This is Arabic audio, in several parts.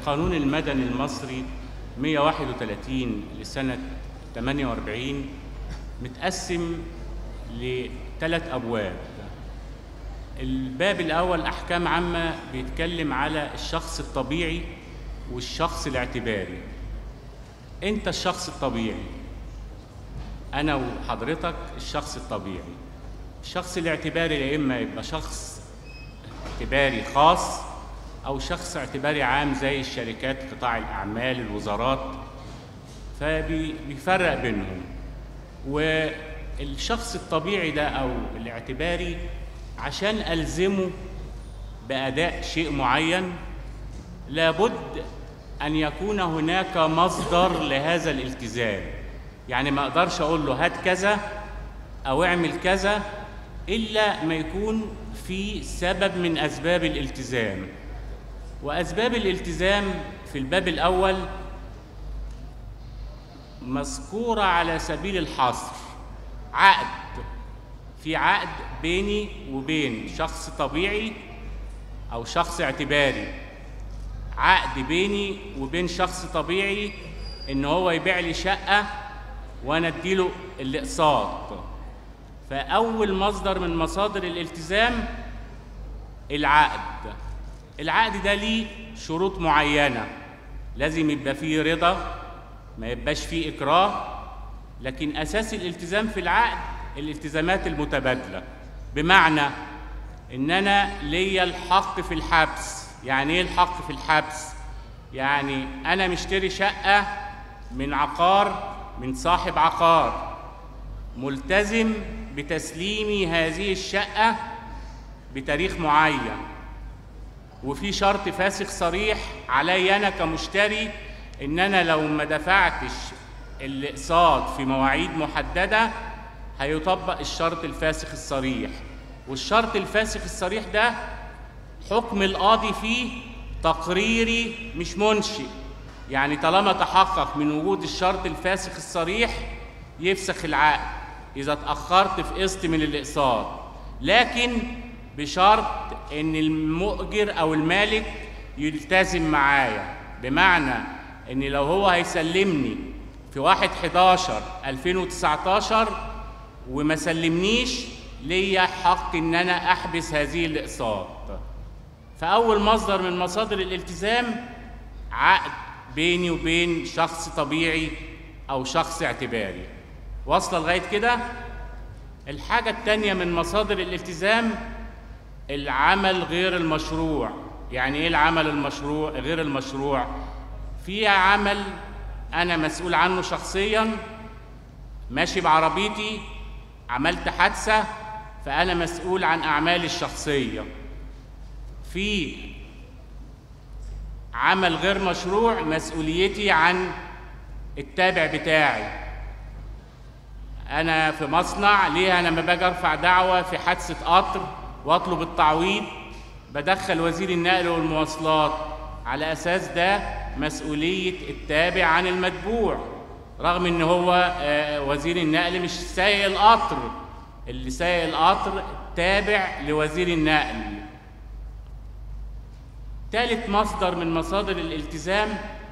القانون المدني المصري 131 لسنة 48 متقسم لثلاث أبواب. الباب الأول أحكام عامة بيتكلم على الشخص الطبيعي والشخص الاعتباري. أنت الشخص الطبيعي، أنا وحضرتك الشخص الطبيعي. الشخص الاعتباري يا إما يبقى شخص اعتباري خاص أو شخص اعتباري عام زي الشركات، قطاع الأعمال، الوزارات، فبيفرق بينهم. والشخص الطبيعي ده أو الاعتباري عشان ألزمه بأداء شيء معين لابد أن يكون هناك مصدر لهذا الالتزام. يعني ما أقدرش أقول له هات كذا أو اعمل كذا إلا ما يكون في سبب من أسباب الالتزام. وأسباب الالتزام في الباب الأول مذكورة على سبيل الحصر. عقد، في عقد بيني وبين شخص طبيعي أو شخص اعتباري، عقد بيني وبين شخص طبيعي إن هو يبيع لي شقة وأنا أديله الأقساط. فأول مصدر من مصادر الالتزام العقد. العقد ده ليه شروط معينة، لازم يبقى فيه رضا، ما يبقاش فيه إكراه، لكن أساس الالتزام في العقد الالتزامات المتبادلة. بمعنى إن أنا ليا الحق في الحبس. يعني إيه الحق في الحبس؟ يعني أنا مشتري شقة من عقار، من صاحب عقار، ملتزم بتسليمي هذه الشقة بتاريخ معين، وفي شرط فاسخ صريح علي أنا كمشتري إن أنا لو ما دفعتش الأقساط في مواعيد محددة هيطبق الشرط الفاسخ الصريح. والشرط الفاسخ الصريح ده حكم القاضي فيه تقريري مش منشئ. يعني طالما تحقق من وجود الشرط الفاسخ الصريح يفسخ العقد إذا اتأخرت في قسط من الأقساط، لكن بشرط إن المؤجر أو المالك يلتزم معايا. بمعنى إن لو هو هيسلمني في 1/11/2019 وما سلمنيش، ليا حق إن أنا أحبس هذه الأقساط. فأول مصدر من مصادر الالتزام عقد بيني وبين شخص طبيعي أو شخص اعتباري. واصلة لغاية كده؟ الحاجة التانية من مصادر الالتزام العمل غير المشروع. يعني إيه العمل المشروع غير المشروع؟ في عمل أنا مسؤول عنه شخصياً، ماشي بعربيتي عملت حادثة فأنا مسؤول عن أعمالي الشخصية. في عمل غير مشروع مسؤوليتي عن التابع بتاعي. أنا في مصنع، ليه أنا لما باجي أرفع دعوة في حادثة قطر وأطلب التعويض بدخل وزير النقل والمواصلات، على أساس ده مسؤولية التابع عن المتبوع، رغم إن هو وزير النقل مش سايق القطر، اللي سايق القطر تابع لوزير النقل. ثالث مصدر من مصادر الالتزام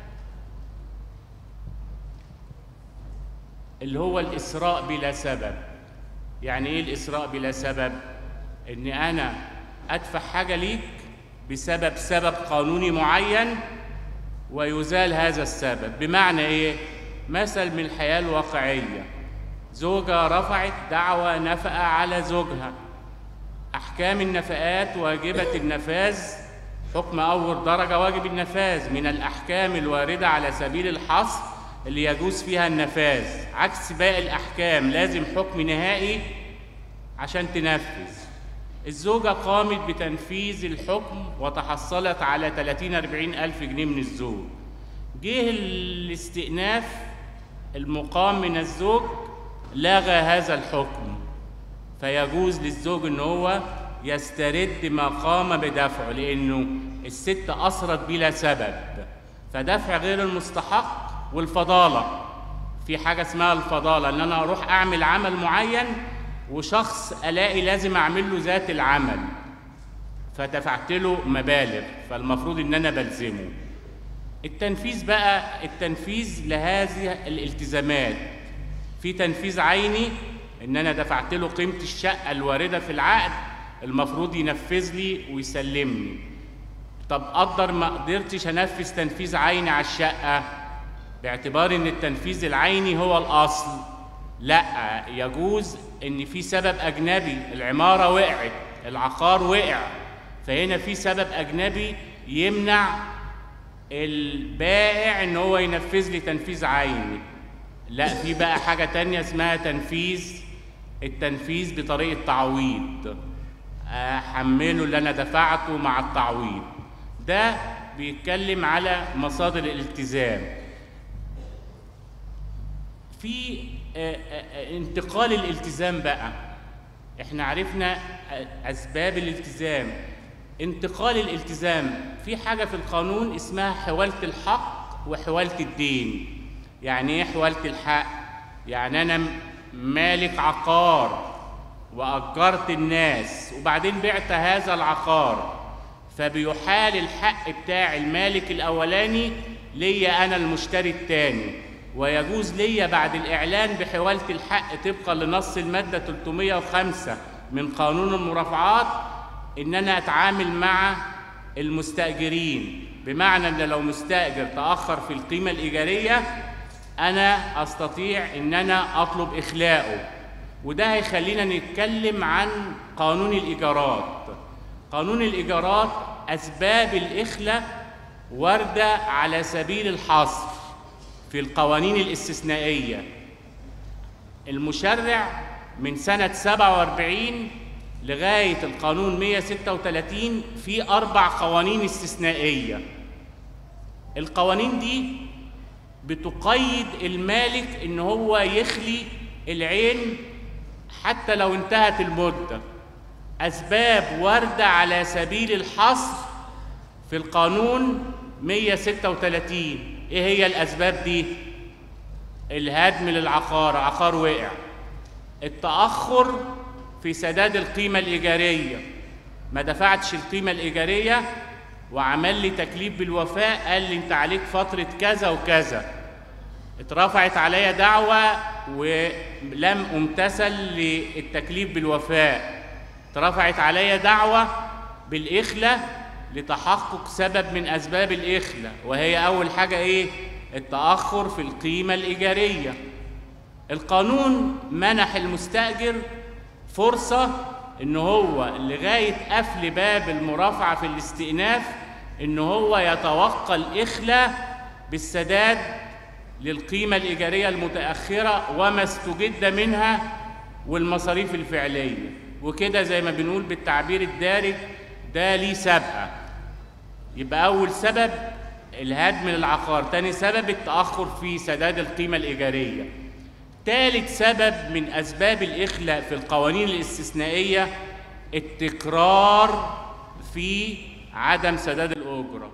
اللي هو الإسراء بلا سبب. يعني إيه الإسراء بلا سبب؟ إن أنا أدفع حاجة ليك سبب قانوني معين ويزال هذا السبب. بمعنى إيه؟ مثل من الحياة الواقعية، زوجة رفعت دعوى نفقة على زوجها. أحكام النفقات واجبة النفاذ، حكم أول درجة واجب النفاذ، من الأحكام الواردة على سبيل الحصر اللي يجوز فيها النفاذ، عكس باقي الأحكام لازم حكم نهائي عشان تنفذ. الزوجة قامت بتنفيذ الحكم وتحصلت على 30-40 ألف جنيه من الزوج. جه الاستئناف المقام من الزوج لغى هذا الحكم، فيجوز للزوج إن هو يسترد ما قام بدفعه، لأنه الست أسرت بلا سبب. فدفع غير المستحق والفضالة، في حاجة اسمها الفضالة، إن أنا أروح أعمل عمل معين وشخص ألاقي لازم أعمل له ذات العمل فدفعت له مبالغ، فالمفروض إن أنا بلزمه. التنفيذ بقى، التنفيذ لهذه الالتزامات، في تنفيذ عيني ان انا دفعت له قيمه الشقه الوارده في العقد، المفروض ينفذ لي ويسلمني. طب قدر ما قدرتش انفذ تنفيذ عيني على الشقه باعتبار ان التنفيذ العيني هو الاصل، لا، يجوز ان في سبب اجنبي، العماره وقعت، العقار وقع، فهنا في سبب اجنبي يمنع البائع ان هو ينفذ لي تنفيذ عيني. لا، في بقى حاجه تانية اسمها التنفيذ بطريقه تعويض، احمله اللي انا دفعته مع التعويض. ده بيتكلم على مصادر الالتزام. في انتقال الالتزام بقى، احنا عرفنا اسباب الالتزام. انتقال الالتزام، في حاجه في القانون اسمها حوالة الحق وحوالة الدين. يعني ايه حوالة الحق؟ يعني انا مالك عقار واجرت الناس وبعدين بعت هذا العقار، فبيحال الحق بتاع المالك الاولاني ليا انا المشتري الثاني، ويجوز ليا بعد الاعلان بحوالة الحق طبقا لنص الماده 305 من قانون المرافعات ان انا اتعامل مع المستاجرين، بمعنى ان لو مستاجر تاخر في القيمه الايجاريه انا استطيع ان انا اطلب اخلاؤه. وده هيخلينا نتكلم عن قانون الايجارات. قانون الايجارات اسباب الاخلاء وارده على سبيل الحصر في القوانين الاستثنائيه. المشرع من سنه 47 لغايه القانون 136 في 4 قوانين استثنائيه. القوانين دي بتقيد المالك ان هو يخلي العين حتى لو انتهت المده. اسباب وارده على سبيل الحصر في القانون 136. ايه هي الاسباب دي؟ الهدم للعقار، عقار وقع، التاخر في سداد القيمه الايجاريه، ما دفعتش القيمه الايجاريه وعمل لي تكليف بالوفاء، قال لي انت عليك فتره كذا وكذا، اترفعت عليا دعوه ولم امتثل للتكليف بالوفاء، اترفعت عليا دعوه بالاخلاء لتحقق سبب من اسباب الاخلاء، وهي اول حاجه ايه؟ التاخر في القيمه الايجاريه. القانون منح المستاجر فرصه ان هو لغايه قفل باب المرافعه في الاستئناف ان هو يتوقع الاخلاء بالسداد للقيمه الايجاريه المتاخره وما استجد منها والمصاريف الفعليه. وكده زي ما بنقول بالتعبير الدارج ده ليه سابقه. يبقى اول سبب الهدم للعقار، تاني سبب التاخر في سداد القيمه الايجاريه، ثالث سبب من اسباب الاخلاء في القوانين الاستثنائيه التكرار في عدم سداد الاجره.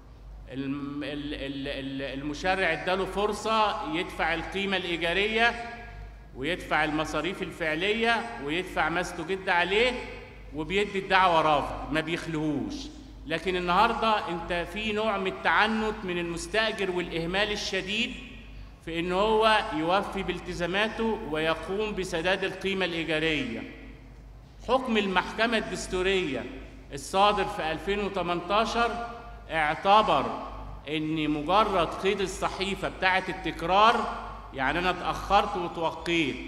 المشرع اداله فرصه يدفع القيمه الايجاريه ويدفع المصاريف الفعليه ويدفع ما استجد عليه وبيدي الدعوه رفض، ما بيخلهوش. لكن النهارده انت في نوع من التعنت من المستاجر والاهمال الشديد في ان هو يوفي بالتزاماته ويقوم بسداد القيمه الايجاريه. حكم المحكمه الدستوريه الصادر في 2018 اعتبر ان مجرد قيد الصحيفه بتاعه التكرار، يعني انا اتاخرت وتوقيت،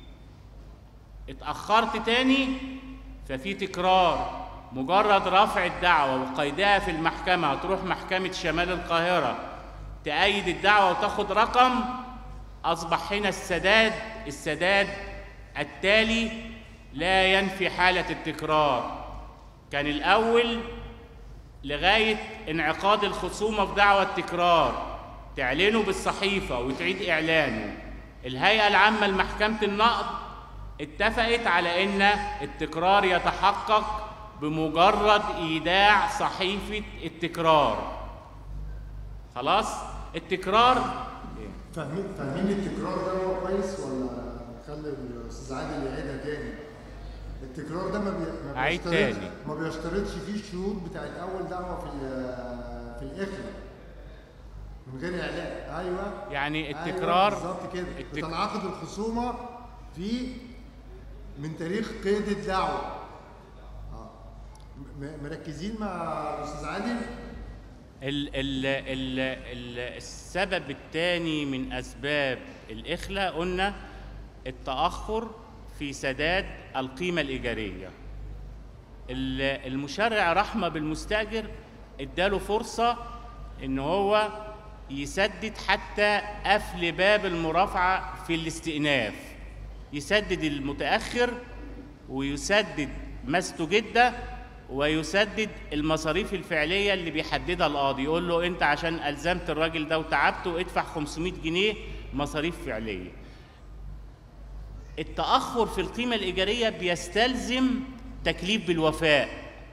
اتاخرت تاني ففي تكرار، مجرد رفع الدعوه وقيدها في المحكمه، هتروح محكمه شمال القاهره تأيد الدعوة وتاخد رقم، أصبح هنا السداد التالي لا ينفي حالة التكرار. كان الأول لغاية انعقاد الخصومة في دعوى التكرار تعلنه بالصحيفة وتعيد إعلانه. الهيئة العامة لمحكمة النقض اتفقت على إن التكرار يتحقق بمجرد إيداع صحيفة التكرار. خلاص؟ التكرار فاهمين التكرار ده هو كويس ولا نخلي الاستاذ عادل يعيدها تاني؟ التكرار ده ما بيشترطش فيه الشروط بتاعت اول دعوه في الاخلاء. من غير اعلان. ايوه يعني التكرار. أيوة بالظبط كده. بتنعقد الخصومه من تاريخ قيد الدعوه. مركزين مع الاستاذ عادل؟ السبب الثاني من اسباب الاخلاء قلنا التاخر في سداد القيمه الايجاريه. المشرع رحمه بالمستاجر اداله فرصه ان هو يسدد حتى قفل باب المرافعه في الاستئناف، يسدد المتاخر ويسدد ما استجد ويسدد المصاريف الفعليه اللي بيحددها القاضي. يقول له انت عشان الزمت الراجل ده وتعبته ادفع 500 جنيه مصاريف فعليه. التاخر في القيمه الايجاريه بيستلزم تكليف بالوفاء،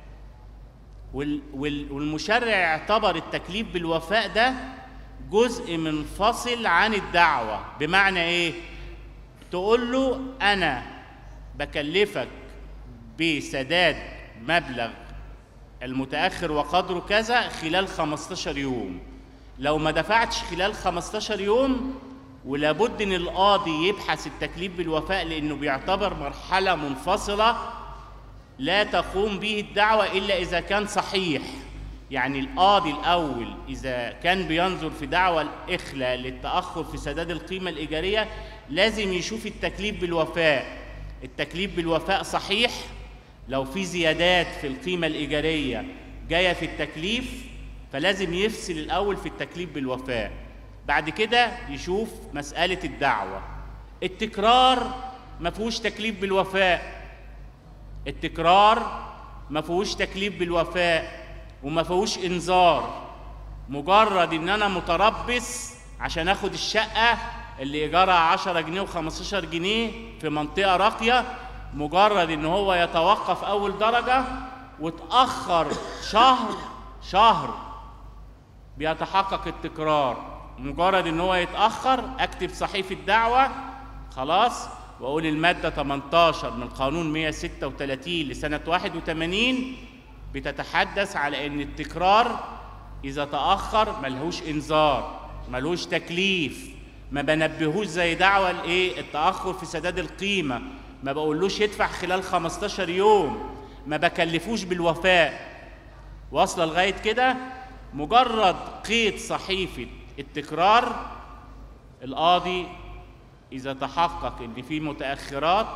والمشرع اعتبر التكليف بالوفاء ده جزء منفصل عن الدعوه. بمعنى ايه؟ تقول له انا بكلفك بسداد مبلغ المتاخر وقدره كذا خلال 15 يوم، لو ما دفعتش خلال 15 يوم ولابد ان القاضي يبحث التكليف بالوفاء لانه بيعتبر مرحله منفصله لا تقوم به الدعوه الا اذا كان صحيح. يعني القاضي الاول اذا كان بينظر في دعوى الاخلاء للتاخر في سداد القيمه الايجاريه لازم يشوف التكليف بالوفاء. التكليف بالوفاء صحيح، لو في زيادات في القيمه الايجاريه جايه في التكليف فلازم يفصل الاول في التكليف بالوفاء، بعد كده يشوف مساله الدعوه. التكرار ما فيهوش تكليف بالوفاء، التكرار ما فيهوش تكليف بالوفاء وما فيهوش انذار. مجرد ان انا متربص عشان اخد الشقه اللي ايجارها 10 جنيه و15 جنيه في منطقه راقيه، مجرد ان هو يتوقف اول درجه وتاخر شهر بيتحقق التكرار. مجرد ان هو يتاخر اكتب صحيفه دعوه خلاص واقول الماده 18 من قانون 136 لسنه 81 بتتحدث على ان التكرار اذا تاخر ملهوش انذار ملهوش تكليف، ما بنبهوش زي دعوى التاخر في سداد القيمه، ما بقولوش يدفع خلال 15 يوم، ما بكلفوش بالوفاء. واصله لغايه كده؟ مجرد قيد صحيفه التكرار القاضي اذا تحقق ان في متاخرات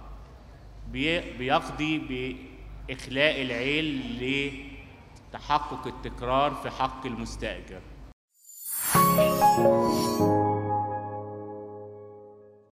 بيقضي باخلاء العيل لتحقق التكرار في حق المستاجر.